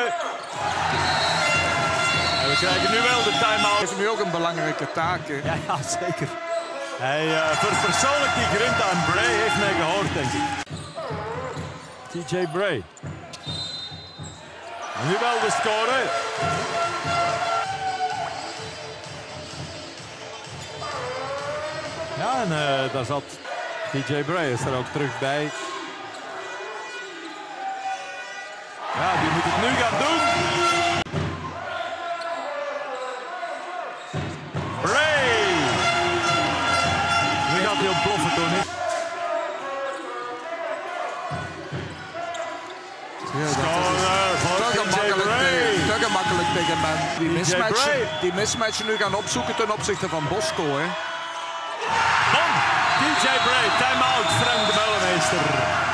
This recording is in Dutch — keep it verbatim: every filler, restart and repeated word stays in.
En we krijgen nu wel de time-out. Dat is nu ook een belangrijke taak. Hè? Ja, ja, zeker. Hij uh, verpersoonlijkt die grinta en Bray heeft mij gehoord, denk ik. T J Bray. En nu wel de score. Ja, en uh, daar zat T J Bray, is er ook terug bij. Ja, die moet het nu gaan doen. Bray! Nu gaat hij ontploffen, Tony. Ja, Score voor te T J gemakkelijk, Bray. te, te gemakkelijk tegen men. Die mismatch, Bray. die mismatch nu gaan opzoeken ten opzichte van Bosco. Hè? Bam! T J Bray, time-out, Frank de Mellemeester.